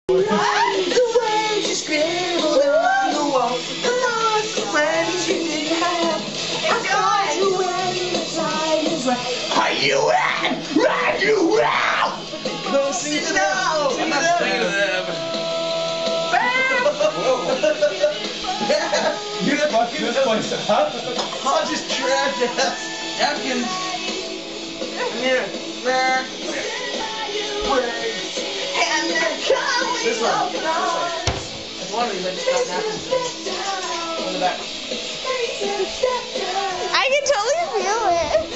The way she scribbled on the wall, the lost friends she didn't have. I'm going away, the time is right. Are you at? Right, you out! No, sing to them! I'm not singing to them! You fucking this place up? I'll just trash ass. Napkins. Here. There. And they're coming This one. up now. That's one of these. I just got napkins. On the back. I can totally feel it.